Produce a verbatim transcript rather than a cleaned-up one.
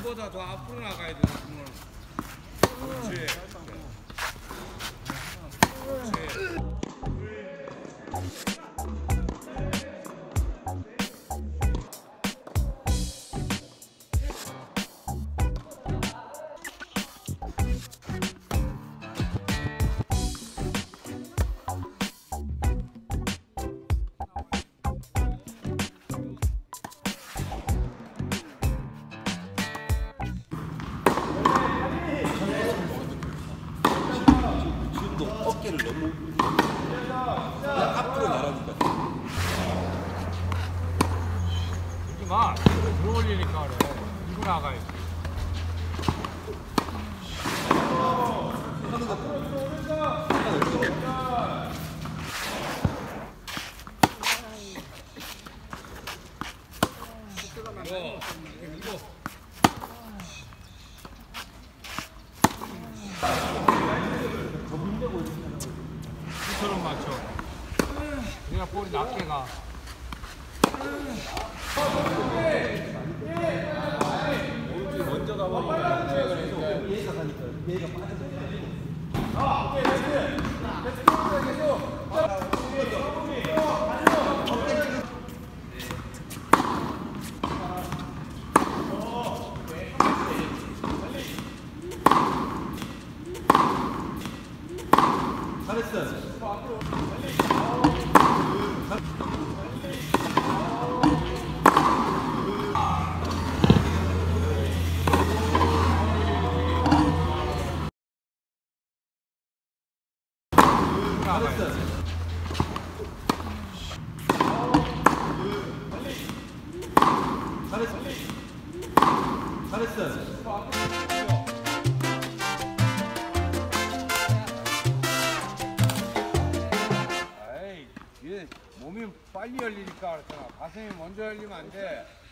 공보다 더 앞으로 나가야 돼. 공을. 그렇지. 그렇지. 어깨를 너무 그냥 앞으로 나라니까. 그러지 마. 이거 들어올리니까 그래. 이거 나가야지. 하는 거. 이거 이거. 이처럼 맞춰. 내가 볼이 낮게 가. 먼저 가버리니까 주행을 해서 얘가 가니까 얘가 빠져. 잘했어. 잘했어. 잘했어. 에이, 이게 몸이 빨리 열리니까 그렇잖아. 가슴이 먼저 열리면 안 돼.